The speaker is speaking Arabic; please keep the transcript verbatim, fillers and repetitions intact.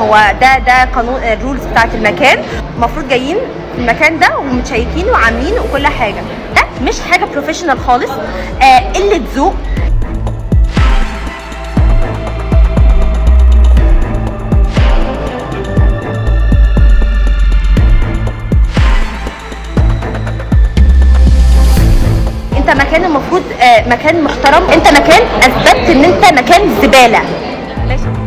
هو ده ده قانون الرولز بتاعت المكان. المفروض جايين في المكان ده ومتشيكين وعاملين وكل حاجه. ده مش حاجه بروفيشنال خالص، آه قله ذوق. انت مكان المفروض آه مكان محترم، انت مكان اثبتت ان انت مكان زباله.